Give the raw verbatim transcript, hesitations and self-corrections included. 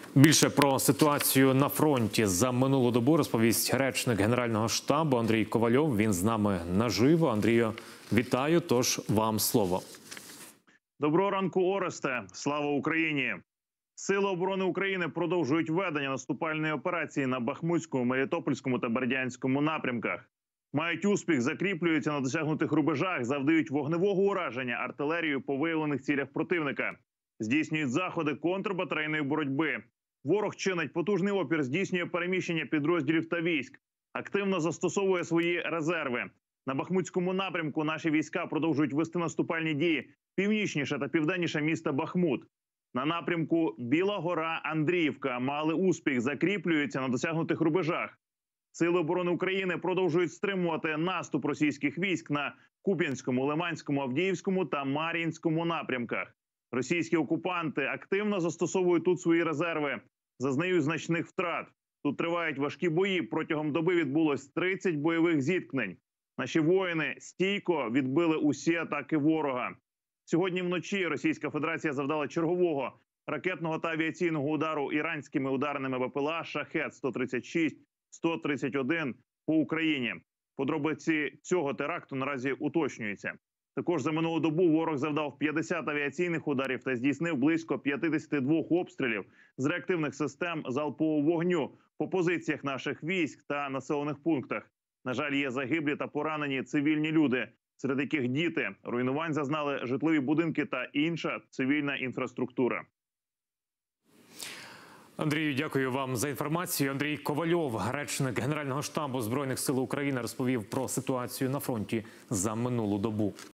Більше про ситуацію на фронті за минулу добу розповість речник Генерального штабу Андрій Ковальов. Він з нами наживо. Андрію, вітаю, тож вам слово. Доброго ранку, Оресте. Слава Україні! Сили оборони України продовжують ведення наступальної операції на Бахмутському, Мелітопольському та Бердянському напрямках. Мають успіх, закріплюються на досягнутих рубежах, завдають вогневого ураження артилерією по виявлених цілях противника. Здійснюють заходи контрбатарейної боротьби. Ворог чинить потужний опір, здійснює переміщення підрозділів та військ. Активно застосовує свої резерви. На Бахмутському напрямку наші війська продовжують вести наступальні дії північніше та південніше міста Бахмут. На напрямку Біла Гора-Андріївка мали успіх, закріплюються на досягнутих рубежах. Сили оборони України продовжують стримувати наступ російських військ на Куп'янському, Лиманському, Авдіївському та Мар'їнському напрямках. Російські окупанти активно застосовують тут свої резерви, зазнають значних втрат. Тут тривають важкі бої, протягом доби відбулось тридцять бойових зіткнень. Наші воїни стійко відбили усі атаки ворога. Сьогодні вночі Російська Федерація завдала чергового ракетного та авіаційного удару іранськими ударними БПЛА «Шахед» сто тридцять шість сто тридцять один по Україні. Подробиці цього теракту наразі уточнюються. Також за минулу добу ворог завдав п'ятдесят авіаційних ударів та здійснив близько п'ятдесят два обстрілів з реактивних систем залпового вогню по позиціях наших військ та населених пунктах. На жаль, є загиблі та поранені цивільні люди, серед яких діти. Руйнувань зазнали житлові будинки та інша цивільна інфраструктура. Андрію, дякую вам за інформацію. Андрій Ковальов, речник Генерального штабу Збройних сил України, розповів про ситуацію на фронті за минулу добу.